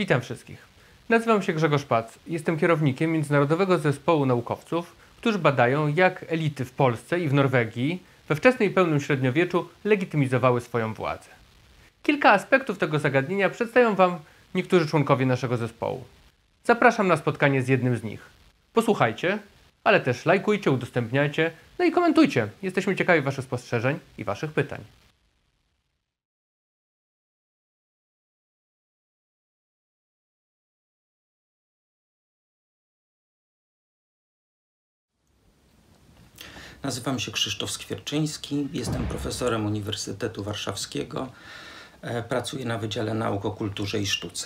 Witam wszystkich. Nazywam się Grzegorz Pac. Jestem kierownikiem Międzynarodowego Zespołu Naukowców, którzy badają, jak elity w Polsce i w Norwegii we wczesnym i pełnym średniowieczu legitymizowały swoją władzę. Kilka aspektów tego zagadnienia przedstawią Wam niektórzy członkowie naszego zespołu. Zapraszam na spotkanie z jednym z nich. Posłuchajcie, ale też lajkujcie, udostępniajcie, no i komentujcie. Jesteśmy ciekawi Waszych spostrzeżeń i Waszych pytań. Nazywam się Krzysztof Skwierczyński, jestem profesorem Uniwersytetu Warszawskiego, pracuję na Wydziale Nauk o Kulturze i Sztuce.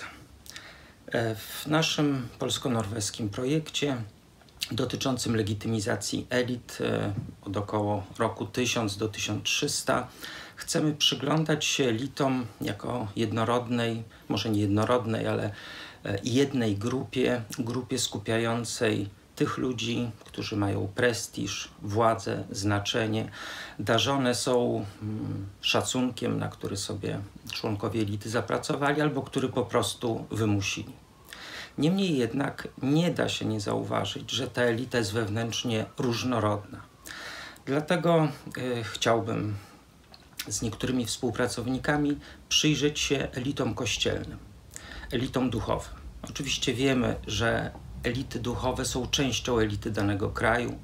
W naszym polsko-norweskim projekcie dotyczącym legitymizacji elit od około roku 1000 do 1300 chcemy przyglądać się elitom jako jednorodnej, może nie jednorodnej, ale jednej grupie skupiającej tych ludzi, którzy mają prestiż, władzę, znaczenie, darzone są szacunkiem, na który sobie członkowie elity zapracowali albo który po prostu wymusili. Niemniej jednak nie da się nie zauważyć, że ta elita jest wewnętrznie różnorodna. Dlatego chciałbym z niektórymi współpracownikami przyjrzeć się elitom kościelnym, elitom duchowym. Oczywiście wiemy, że elity duchowe są częścią elity danego kraju.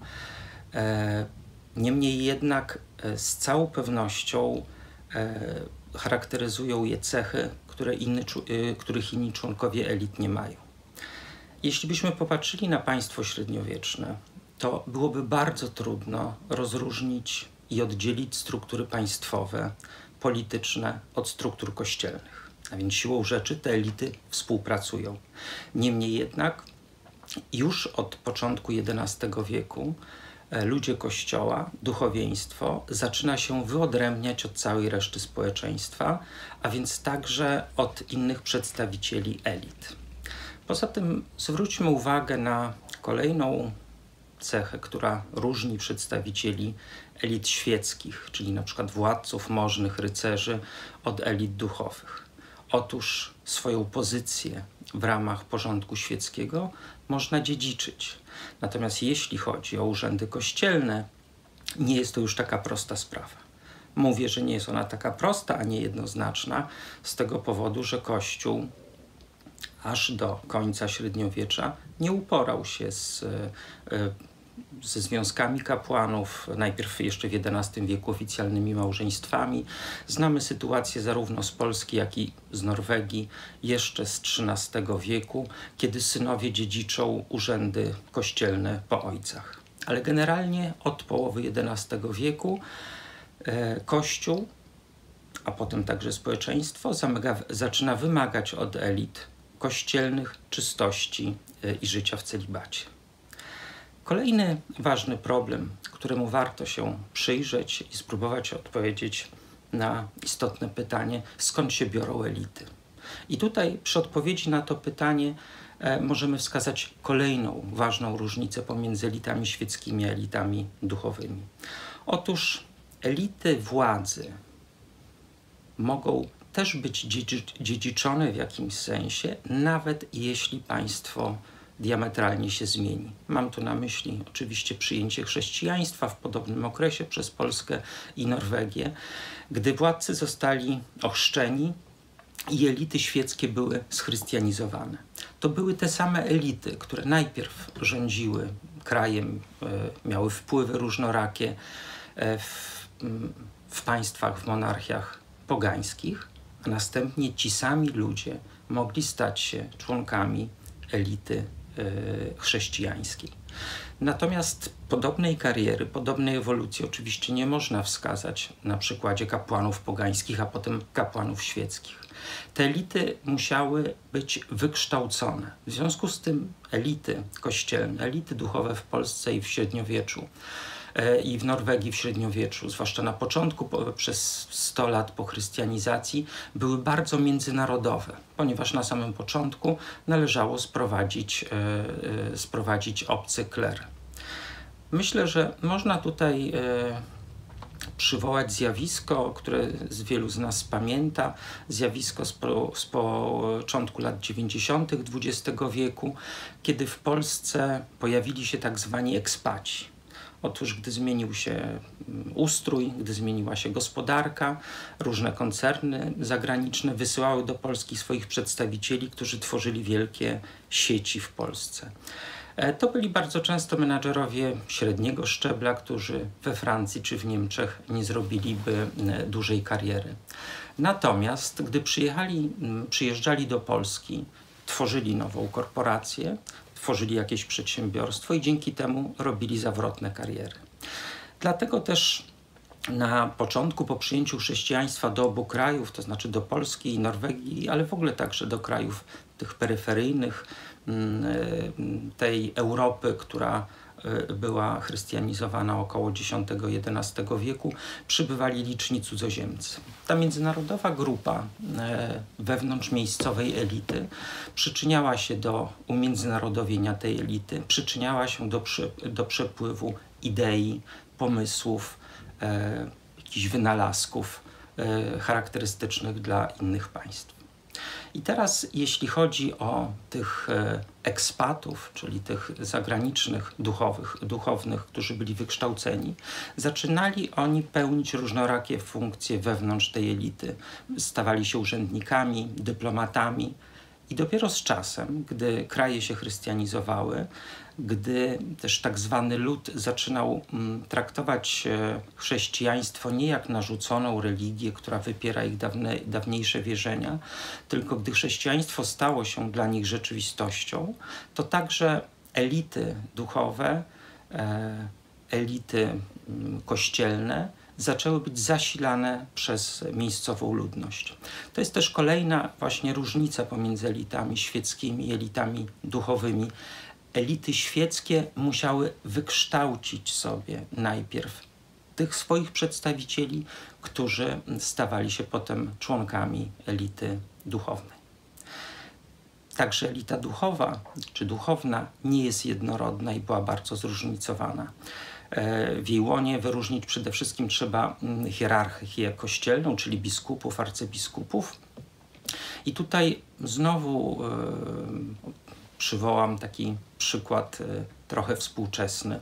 Niemniej jednak z całą pewnością charakteryzują je cechy, których inni członkowie elit nie mają. Jeśli byśmy popatrzyli na państwo średniowieczne, to byłoby bardzo trudno rozróżnić i oddzielić struktury państwowe, polityczne od struktur kościelnych. A więc siłą rzeczy te elity współpracują. Niemniej jednak już od początku XI wieku ludzie Kościoła, duchowieństwo zaczyna się wyodrębniać od całej reszty społeczeństwa, a więc także od innych przedstawicieli elit. Poza tym zwróćmy uwagę na kolejną cechę, która różni przedstawicieli elit świeckich, czyli na przykład władców, możnych, rycerzy od elit duchowych. Otóż swoją pozycję w ramach porządku świeckiego można dziedziczyć. Natomiast jeśli chodzi o urzędy kościelne, nie jest to już taka prosta sprawa. Mówię, że nie jest ona taka prosta, a nie jednoznaczna z tego powodu, że Kościół aż do końca średniowiecza nie uporał się ze związkami kapłanów, najpierw jeszcze w XI wieku oficjalnymi małżeństwami. Znamy sytuację zarówno z Polski, jak i z Norwegii jeszcze z XIII wieku, kiedy synowie dziedziczą urzędy kościelne po ojcach. Ale generalnie od połowy XI wieku Kościół, a potem także społeczeństwo zaczyna wymagać od elit kościelnych czystości i życia w celibacie. Kolejny ważny problem, któremu warto się przyjrzeć i spróbować odpowiedzieć na istotne pytanie, skąd się biorą elity. I tutaj przy odpowiedzi na to pytanie możemy wskazać kolejną ważną różnicę pomiędzy elitami świeckimi a elitami duchowymi. Otóż elity władzy mogą też być dziedziczone w jakimś sensie, nawet jeśli państwo diametralnie się zmieni. Mam tu na myśli oczywiście przyjęcie chrześcijaństwa w podobnym okresie przez Polskę i Norwegię, gdy władcy zostali ochrzczeni i elity świeckie były schrystianizowane. To były te same elity, które najpierw rządziły krajem, miały wpływy różnorakie w państwach, w monarchiach pogańskich, a następnie ci sami ludzie mogli stać się członkami elity chrześcijańskiej. Natomiast podobnej kariery, podobnej ewolucji oczywiście nie można wskazać na przykładzie kapłanów pogańskich, a potem kapłanów świeckich. Te elity musiały być wykształcone. W związku z tym elity kościelne, elity duchowe w Polsce i w średniowieczu i w Norwegii w średniowieczu, zwłaszcza na początku, przez 100 lat po chrystianizacji, były bardzo międzynarodowe, ponieważ na samym początku należało sprowadzić obcy kler. Myślę, że można tutaj przywołać zjawisko, które wielu z nas pamięta, zjawisko z początku lat 90. XX wieku, kiedy w Polsce pojawili się tak zwani ekspaci. Otóż gdy zmienił się ustrój, gdy zmieniła się gospodarka, różne koncerny zagraniczne wysyłały do Polski swoich przedstawicieli, którzy tworzyli wielkie sieci w Polsce. To byli bardzo często menadżerowie średniego szczebla, którzy we Francji czy w Niemczech nie zrobiliby dużej kariery. Natomiast gdy przyjeżdżali do Polski, tworzyli nową korporację, tworzyli jakieś przedsiębiorstwo i dzięki temu robili zawrotne kariery. Dlatego też na początku, po przyjęciu chrześcijaństwa do obu krajów, to znaczy do Polski i Norwegii, ale w ogóle także do krajów tych peryferyjnych, tej Europy, która była chrystianizowana około X-XI wieku, przybywali liczni cudzoziemcy. Ta międzynarodowa grupa wewnątrzmiejscowej elity przyczyniała się do umiędzynarodowienia tej elity, przyczyniała się do przepływu idei, pomysłów, jakichś wynalazków charakterystycznych dla innych państw. I teraz, jeśli chodzi o tych ekspatów, czyli tych zagranicznych duchownych, którzy byli wykształceni, zaczynali oni pełnić różnorakie funkcje wewnątrz tej elity. Stawali się urzędnikami, dyplomatami i dopiero z czasem, gdy kraje się chrystianizowały, gdy też tak zwany lud zaczynał traktować chrześcijaństwo nie jak narzuconą religię, która wypiera ich dawniejsze wierzenia, tylko gdy chrześcijaństwo stało się dla nich rzeczywistością, to także elity duchowe, elity kościelne zaczęły być zasilane przez miejscową ludność. To jest też kolejna właśnie różnica pomiędzy elitami świeckimi i elitami duchowymi. Elity świeckie musiały wykształcić sobie najpierw tych swoich przedstawicieli, którzy stawali się potem członkami elity duchownej. Także elita duchowa czy duchowna nie jest jednorodna i była bardzo zróżnicowana. W jej łonie wyróżnić przede wszystkim trzeba hierarchię kościelną, czyli biskupów, arcybiskupów. I tutaj znowu przywołam taki przykład trochę współczesny.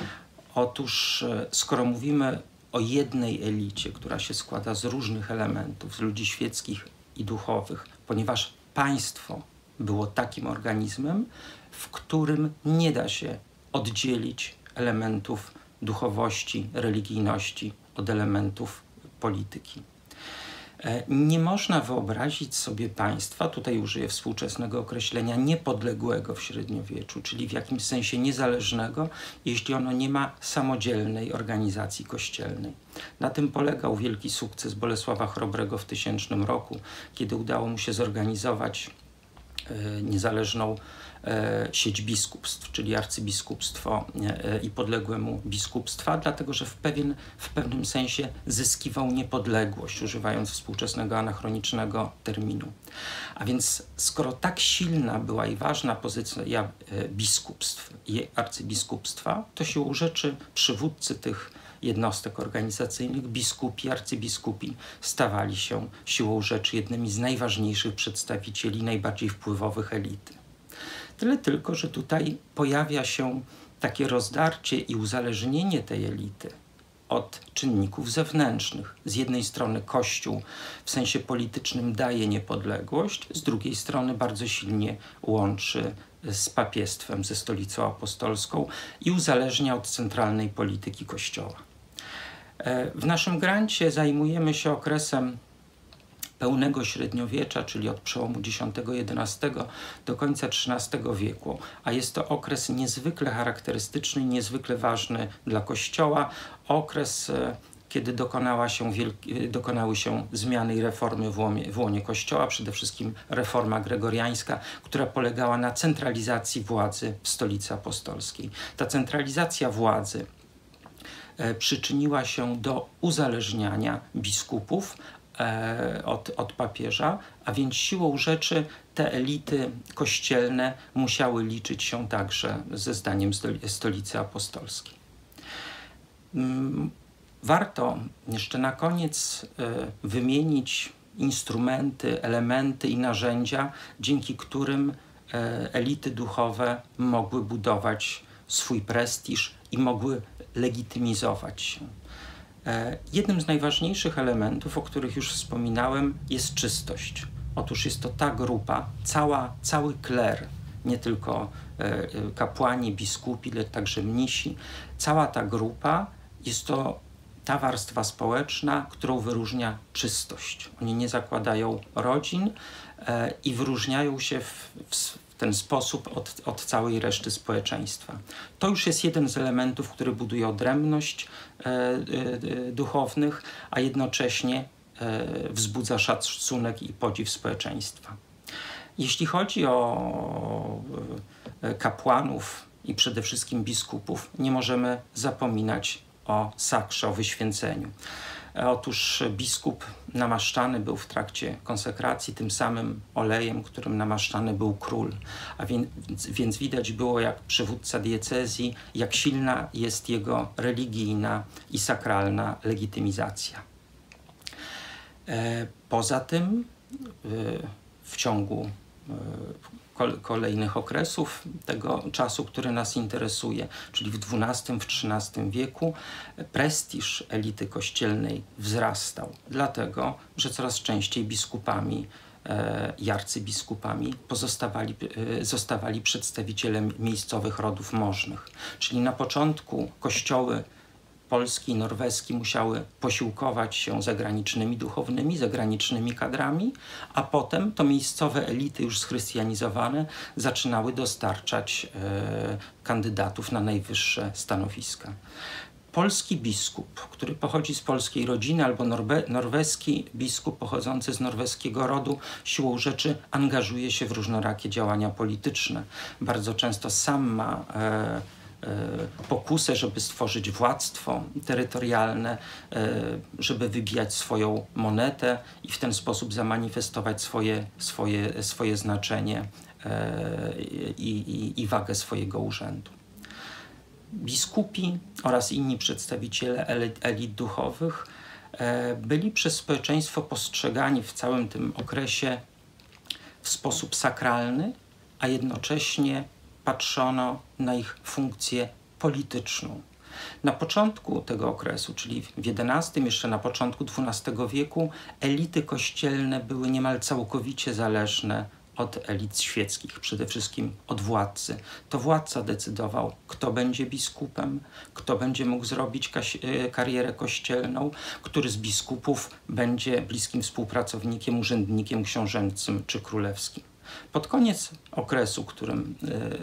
Otóż skoro mówimy o jednej elicie, która się składa z różnych elementów, z ludzi świeckich i duchowych, ponieważ państwo było takim organizmem, w którym nie da się oddzielić elementów duchowości, religijności od elementów polityki. Nie można wyobrazić sobie państwa, tutaj użyję współczesnego określenia, niepodległego w średniowieczu, czyli w jakimś sensie niezależnego, jeśli ono nie ma samodzielnej organizacji kościelnej. Na tym polegał wielki sukces Bolesława Chrobrego w 1000 roku, kiedy udało mu się zorganizować niezależną sieć biskupstw, czyli arcybiskupstwo i podległe mu biskupstwa, dlatego że w pewnym sensie zyskiwał niepodległość, używając współczesnego anachronicznego terminu. A więc skoro tak silna była i ważna pozycja biskupstw i arcybiskupstwa, to siłą rzeczy przywódcy tych jednostek organizacyjnych, biskupi, arcybiskupi, stawali się siłą rzeczy jednymi z najważniejszych przedstawicieli najbardziej wpływowych elity. Tyle tylko, że tutaj pojawia się takie rozdarcie i uzależnienie tej elity od czynników zewnętrznych. Z jednej strony Kościół w sensie politycznym daje niepodległość, z drugiej strony bardzo silnie łączy z papiestwem, ze stolicą apostolską i uzależnia od centralnej polityki Kościoła. W naszym grancie zajmujemy się okresem pełnego średniowiecza, czyli od przełomu X-XI do końca XIII wieku, a jest to okres niezwykle charakterystyczny i niezwykle ważny dla Kościoła, okres, kiedy dokonały się zmiany i reformy w łonie Kościoła, przede wszystkim reforma gregoriańska, która polegała na centralizacji władzy w stolicy apostolskiej. Ta centralizacja władzy przyczyniła się do uzależniania biskupów od papieża, a więc siłą rzeczy te elity kościelne musiały liczyć się także ze zdaniem stolicy apostolskiej. Warto jeszcze na koniec wymienić instrumenty, elementy i narzędzia, dzięki którym elity duchowe mogły budować swój prestiż i mogły legitymizować się. Jednym z najważniejszych elementów, o których już wspominałem, jest czystość. Otóż jest to ta grupa, cały kler, nie tylko kapłani, biskupi, lecz także mnisi, cała ta grupa jest to ta warstwa społeczna, którą wyróżnia czystość. Oni nie zakładają rodzin i wyróżniają się w ten sposób od całej reszty społeczeństwa. To już jest jeden z elementów, który buduje odrębność duchownych, a jednocześnie wzbudza szacunek i podziw społeczeństwa. Jeśli chodzi o kapłanów i przede wszystkim biskupów, nie możemy zapominać o sakrze, o wyświęceniu. Otóż biskup namaszczany był w trakcie konsekracji tym samym olejem, którym namaszczany był król. A więc widać było, jak przywódca diecezji, jak silna jest jego religijna i sakralna legitymizacja. Poza tym w ciągu kolejnych okresów tego czasu, który nas interesuje, czyli w XII, w XIII wieku, prestiż elity kościelnej wzrastał, dlatego że coraz częściej biskupami i arcybiskupami zostawali przedstawiciele miejscowych rodów możnych. Czyli na początku kościoły polski i norweski musiały posiłkować się zagranicznymi duchownymi, zagranicznymi kadrami, a potem to miejscowe elity już schrystianizowane zaczynały dostarczać kandydatów na najwyższe stanowiska. Polski biskup, który pochodzi z polskiej rodziny, albo norweski biskup pochodzący z norweskiego rodu, siłą rzeczy angażuje się w różnorakie działania polityczne. Bardzo często sam ma pokusę, żeby stworzyć władztwo terytorialne, żeby wybijać swoją monetę i w ten sposób zamanifestować swoje znaczenie i wagę swojego urzędu. Biskupi oraz inni przedstawiciele elit duchowych byli przez społeczeństwo postrzegani w całym tym okresie w sposób sakralny, a jednocześnie patrzono na ich funkcję polityczną. Na początku tego okresu, czyli w XI, jeszcze na początku XII wieku, elity kościelne były niemal całkowicie zależne od elit świeckich, przede wszystkim od władcy. To władca decydował, kto będzie biskupem, kto będzie mógł zrobić karierę kościelną, który z biskupów będzie bliskim współpracownikiem, urzędnikiem książęcym czy królewskim. Pod koniec okresu, którym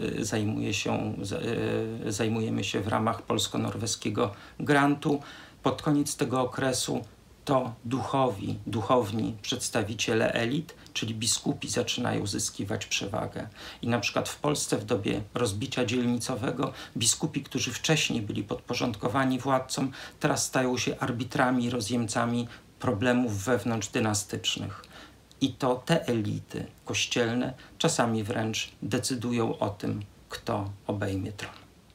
zajmujemy się w ramach polsko-norweskiego grantu, pod koniec tego okresu to duchowni przedstawiciele elit, czyli biskupi, zaczynają zyskiwać przewagę. I na przykład w Polsce w dobie rozbicia dzielnicowego biskupi, którzy wcześniej byli podporządkowani władcom, teraz stają się arbitrami i rozjemcami problemów wewnątrzdynastycznych. I to te elity kościelne czasami wręcz decydują o tym, kto obejmie tron.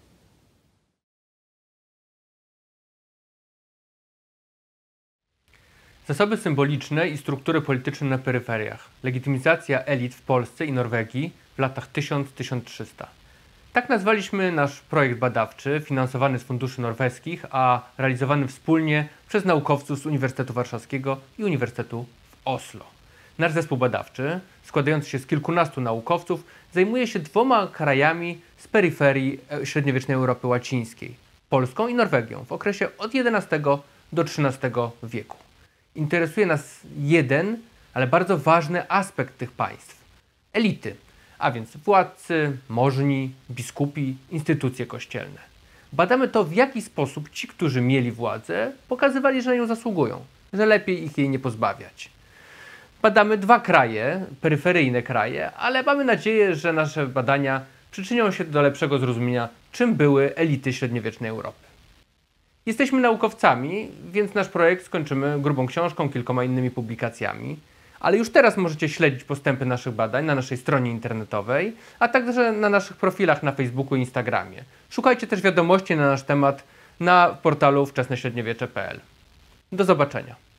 Zasoby symboliczne i struktury polityczne na peryferiach. Legitymizacja elit w Polsce i Norwegii w latach 1000-1300. Tak nazwaliśmy nasz projekt badawczy, finansowany z funduszy norweskich, a realizowany wspólnie przez naukowców z Uniwersytetu Warszawskiego i Uniwersytetu w Oslo. Nasz zespół badawczy, składający się z kilkunastu naukowców, zajmuje się 2 krajami z peryferii średniowiecznej Europy łacińskiej, Polską i Norwegią w okresie od XI do XIII wieku. Interesuje nas jeden, ale bardzo ważny aspekt tych państw. Elity, a więc władcy, możni, biskupi, instytucje kościelne. Badamy to, w jaki sposób ci, którzy mieli władzę, pokazywali, że na nią zasługują, że lepiej ich jej nie pozbawiać. Badamy 2 kraje, peryferyjne kraje, ale mamy nadzieję, że nasze badania przyczynią się do lepszego zrozumienia, czym były elity średniowiecznej Europy. Jesteśmy naukowcami, więc nasz projekt skończymy grubą książką, kilkoma innymi publikacjami, ale już teraz możecie śledzić postępy naszych badań na naszej stronie internetowej, a także na naszych profilach na Facebooku i Instagramie. Szukajcie też wiadomości na nasz temat na portalu wczesneśredniowiecze.pl. Do zobaczenia.